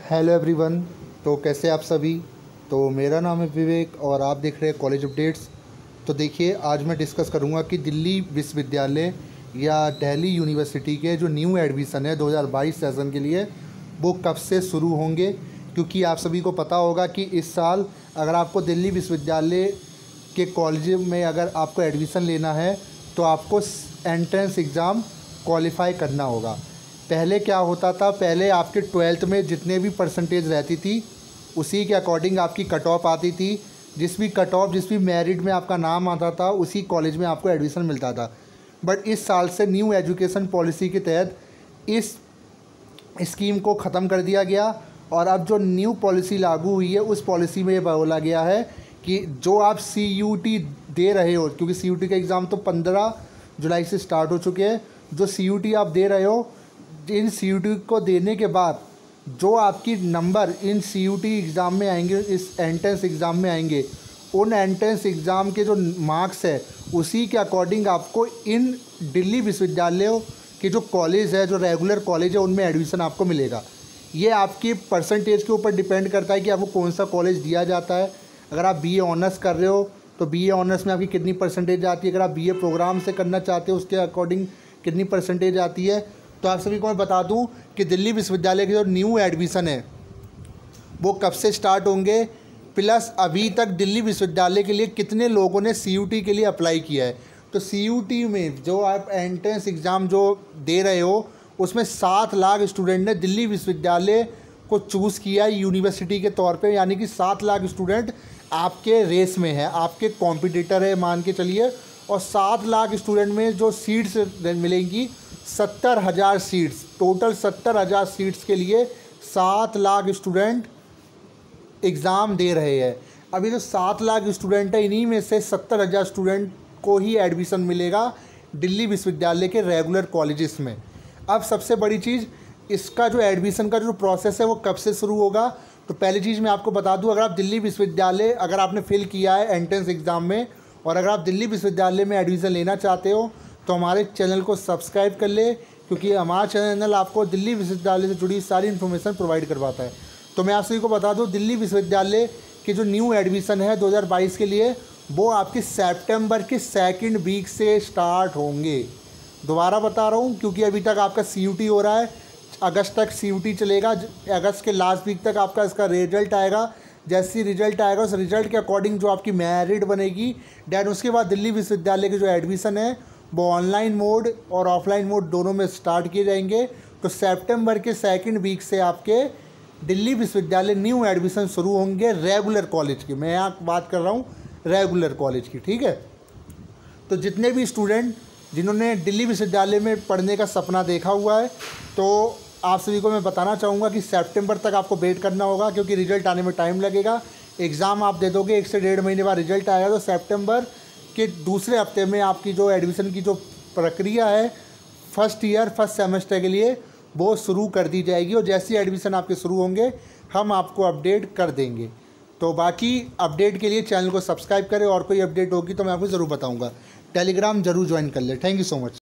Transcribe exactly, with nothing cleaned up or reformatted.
Hello everyone. तो कैसे आप सभी। तो मेरा नाम है विवेक और आप देख रहे हैं कॉलेज अपडेट्स। तो देखिए, आज मैं डिस्कस करूंगा कि दिल्ली विश्वविद्यालय या दिल्ली यूनिवर्सिटी के जो न्यू एडमिशन है दो हज़ार बाईस सेशन के लिए वो कब से शुरू होंगे। क्योंकि आप सभी को पता होगा कि इस साल अगर आपको दिल्ली विश्वविद्यालय के कॉलेज में अगर आपको एडमिशन लेना है तो आपको एंट्रेंस एग्ज़ाम क्वालिफाई करना होगा। पहले क्या होता था, पहले आपके ट्वेल्थ में जितने भी परसेंटेज रहती थी उसी के अकॉर्डिंग आपकी कट ऑफ आती थी। जिस भी कट ऑफ जिस भी मेरिट में आपका नाम आता था उसी कॉलेज में आपको एडमिशन मिलता था। बट इस साल से न्यू एजुकेशन पॉलिसी के तहत इस स्कीम को ख़त्म कर दिया गया और अब जो न्यू पॉलिसी लागू हुई है उस पॉलिसी में ये बोला गया है कि जो आप सी यू टी दे रहे हो, क्योंकि सी यू टी का एग्ज़ाम तो पंद्रह जुलाई से स्टार्ट हो चुके हैं, जो सी यू टी आप दे रहे हो इन सी यू टी को देने के बाद जो आपकी number in C U T exam में आएंगे, इस एंट्रेंस एग्ज़ाम में आएंगे, उन एंट्रेंस एग्ज़ाम के जो मार्क्स है उसी के अकॉर्डिंग आपको इन दिल्ली विश्वविद्यालयों के जो कॉलेज है, जो रेगुलर कॉलेज है, उनमें एडमिशन आपको मिलेगा। ये आपकी परसेंटेज के ऊपर डिपेंड करता है कि आपको कौन सा कॉलेज दिया जाता है। अगर आप बी ए ऑनर्स कर रहे हो तो बी ए ऑनर्स में आपकी कितनी परसेंटेज आती है, अगर आप बी ए प्रोग्राम से करना चाहते हो उसके अकॉर्डिंग कितनी परसेंटेज आती है। तो आप सभी को मैं बता दूं कि दिल्ली विश्वविद्यालय के जो न्यू एडमिशन है वो कब से स्टार्ट होंगे, प्लस अभी तक दिल्ली विश्वविद्यालय के लिए कितने लोगों ने सी यू टी के लिए अप्लाई किया है। तो सी यू टी में जो आप एंट्रेंस एग्ज़ाम जो दे रहे हो उसमें सात लाख स्टूडेंट ने दिल्ली विश्वविद्यालय को चूज़ किया है यूनिवर्सिटी के तौर पे, यानी कि सात लाख स्टूडेंट आपके रेस में है, आपके कॉम्पिटिटर है मान के चलिए। और सात लाख स्टूडेंट में जो सीट्स मिलेंगी सत्तर हज़ार सीट्स, टोटल सत्तर हज़ार सीट्स के लिए सात लाख स्टूडेंट एग्ज़ाम दे रहे हैं। अभी जो सात लाख स्टूडेंट है इन्हीं में से सत्तर हज़ार स्टूडेंट को ही एडमिशन मिलेगा दिल्ली विश्वविद्यालय के रेगुलर कॉलेजेस में। अब सबसे बड़ी चीज़, इसका जो एडमिशन का जो प्रोसेस है वो कब से शुरू होगा। तो पहली चीज़ मैं आपको बता दूं, अगर आप दिल्ली विश्वविद्यालय अगर आपने फिल किया है एंट्रेंस एग्ज़ाम में और अगर आप दिल्ली विश्वविद्यालय में एडमिशन लेना चाहते हो तो हमारे चैनल को सब्सक्राइब कर ले, क्योंकि हमारा चैनल आपको दिल्ली विश्वविद्यालय से जुड़ी सारी इन्फॉर्मेशन प्रोवाइड करवाता है। तो मैं आप सभी को बता दूं, दिल्ली विश्वविद्यालय के जो न्यू एडमिशन है दो हज़ार बाईस के लिए वो आपके सितंबर के सेकंड वीक से स्टार्ट होंगे। दोबारा बता रहा हूँ क्योंकि अभी तक आपका सी यू टी हो रहा है, अगस्त तक सी यू टी चलेगा, अगस्त के लास्ट वीक तक आपका इसका रिजल्ट आएगा। जैसे रिजल्ट आएगा उस रिजल्ट के अकॉर्डिंग जो आपकी मेरिट बनेगी, दैन उसके बाद दिल्ली विश्वविद्यालय के जो एडमिशन है वो ऑनलाइन मोड और ऑफलाइन मोड दोनों में स्टार्ट किए जाएंगे। तो सितंबर के सेकंड वीक से आपके दिल्ली विश्वविद्यालय न्यू एडमिशन शुरू होंगे रेगुलर कॉलेज की। मैं यहाँ बात कर रहा हूँ रेगुलर कॉलेज की, ठीक है। तो जितने भी स्टूडेंट जिन्होंने दिल्ली विश्वविद्यालय में पढ़ने का सपना देखा हुआ है तो आप सभी को मैं बताना चाहूँगा कि सितंबर तक आपको वेट करना होगा, क्योंकि रिजल्ट आने में टाइम लगेगा। एग्ज़ाम आप दे दोगे, एक से डेढ़ महीने बाद रिजल्ट आएगा, तो सितंबर के दूसरे हफ्ते में आपकी जो एडमिशन की जो प्रक्रिया है फर्स्ट ईयर फर्स्ट सेमेस्टर के लिए वो शुरू कर दी जाएगी। और जैसे ही एडमिशन आपके शुरू होंगे हम आपको अपडेट कर देंगे। तो बाकी अपडेट के लिए चैनल को सब्सक्राइब करें और कोई अपडेट होगी तो मैं आपको ज़रूर बताऊँगा। टेलीग्राम ज़रूर ज्वाइन कर ले। Thank you so much.